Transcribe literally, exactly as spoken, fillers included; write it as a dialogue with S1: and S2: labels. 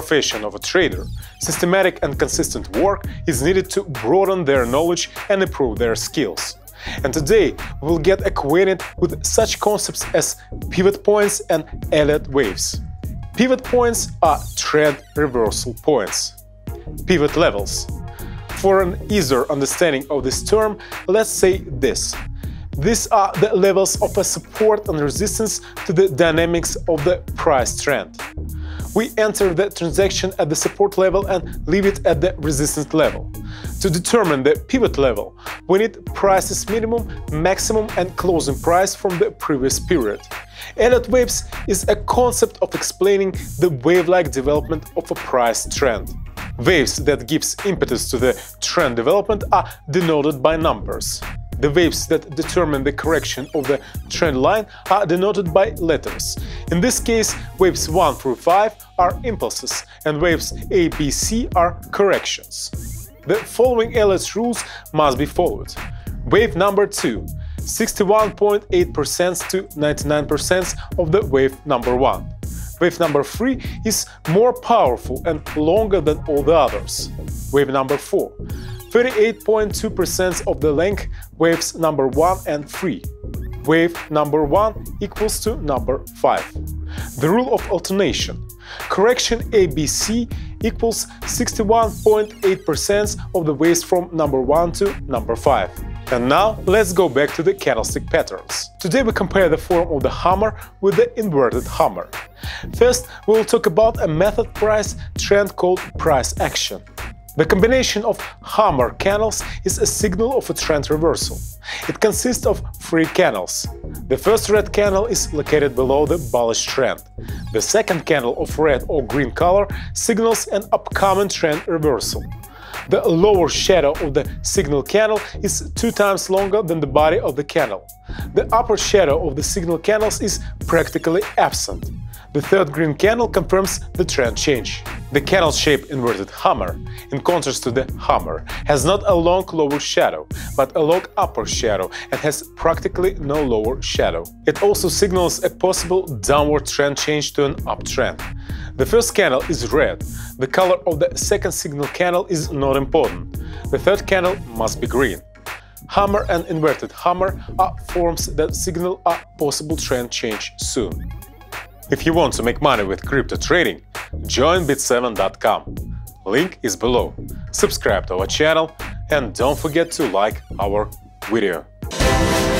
S1: profession of a trader, systematic and consistent work is needed to broaden their knowledge and improve their skills. And today we'll get acquainted with such concepts as pivot points and Elliott Waves. Pivot points are trend reversal points. Pivot levels. For an easier understanding of this term, let's say this. These are the levels of a support and resistance to the dynamics of the price trend. We enter the transaction at the support level and leave it at the resistance level. To determine the pivot level, we need price's minimum, maximum and closing price from the previous period. Elliott Waves is a concept of explaining the wave-like development of a price trend. Waves that gives impetus to the trend development are denoted by numbers. The waves that determine the correction of the trend line are denoted by letters. In this case, waves one through five are impulses and waves A, B, C are corrections. The following Elliott rules must be followed. Wave number two, sixty-one point eight percent to ninety-nine percent of the wave number one. Wave number three is more powerful and longer than all the others. Wave number four, thirty-eight point two percent of the length waves number one and three. Wave number one equals to number five. The rule of alternation. Correction A B C equals sixty-one point eight percent of the waves from number one to number five. And now let's go back to the candlestick patterns. Today we compare the form of the hammer with the inverted hammer. First, we will talk about a method price trend called price action. The combination of hammer candles is a signal of a trend reversal. It consists of three candles. The first red candle is located below the bullish trend. The second candle of red or green color signals an upcoming trend reversal. The lower shadow of the signal candle is two times longer than the body of the candle. The upper shadow of the signal candles is practically absent. The third green candle confirms the trend change. The candle-shaped inverted hammer, in contrast to the hammer, has not a long lower shadow, but a long upper shadow and has practically no lower shadow. It also signals a possible downward trend change to an uptrend. The first candle is red. The color of the second signal candle is not important. The third candle must be green. Hammer and inverted hammer are forms that signal a possible trend change soon. If you want to make money with crypto trading, join bitseven dot com. Link is below. Subscribe to our channel and don't forget to like our video.